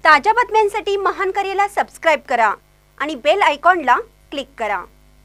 ताज्या बातम्यांसाठी महान करेला सबस्क्राइब करा आणि बेल आयकॉनला क्लिक करा।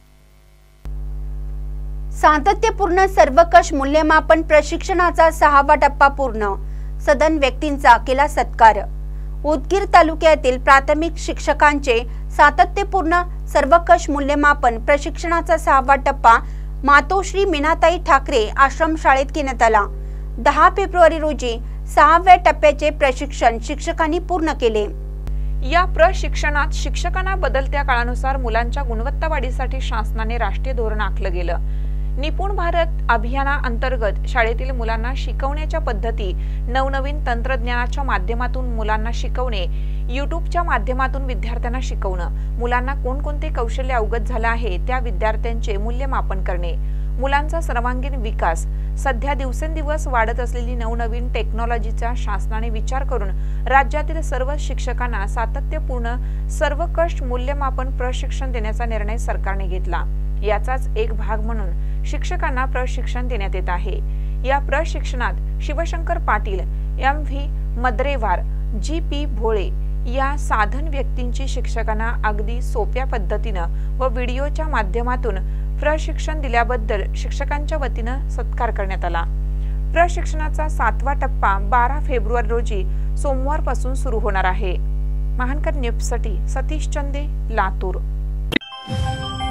सातत्यपूर्ण सर्वकष मूल्यमापन प्रशिक्षणाचा 6वा टप्पा पूर्ण, सदन व्यक्तींचा केला सत्कार। उदगीर तालुक्यातील प्राथमिक शिक्षकांचे सातत्यपूर्ण सर्वकष मूल्यमापन प्रशिक्षणाचा 6वा टप्पा मातोश्री मीनाताई ठाकरे आश्रमशाळेत घेण्यात आला। 10 फेब्रुवारी रोजी 6व्या टप्प्याचे प्रशिक्षण शिक्षकांनी पूर्ण केले। या प्रशिक्षणात शिक्षकांना बदलत्या काळानुसार मुलांच्या गुणवत्ता वाढीसाठी शासनाने राष्ट्रीय धोरण आखलं गेलं। निपुण भारत अभियानाअंतर्गत शाळेतील मुलांना शिकवण्याच्या पद्धती, नवनवीन तंत्रज्ञानाच्या माध्यमातून मुलांना शिकवणे, यूट्यूबच्या माध्यमातून विद्यार्थ्यांना शिकवणं, मुलांना कोणकोणते कौशल्य अवगत झालं आहे त्या विद्यार्थ्यांचे मूल्यमापन करणे, मुलांचा सर्वांगीण विकास, सध्या दिवसेंदिवस वाढत असलेली नवनवीन टेक्नॉलॉजीचा शासनाने विचार करून राज्यातील सर्व शिक्षकांना सातत्यपूर्ण सर्वकष मूल्यमापन प्रशिक्षण देण्याचा निर्णय सरकारने घेतला। याचाच एक भाग म्हणून शिक्षकांना प्रशिक्षण देण्यात येत आहे। या प्रशिक्षणात शिवशंकर पाटील, MV मद्रेवार, GP भोळे या साधन व्यक्तींची शिक्षकांना अगदी सोप्या पद्धतीनं व व्हिडिओच्या माध्यमातून प्रशिक्षण दिल्याबद्दल शिक्षकांच्या वतीनं सत्कार करण्यात आला। प्रशिक्षणाचा 7वा टप्पा 12 फेब्रुवारी रोजी सोमवारपासून सुरू होणार आहे। महानकर न्यूजसाठी सतीश चंदे, लातूर।